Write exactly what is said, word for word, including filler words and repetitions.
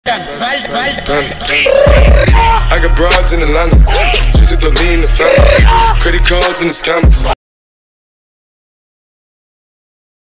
I got broads in Atlanta, just at the lean, the family, credit cards in the scammers.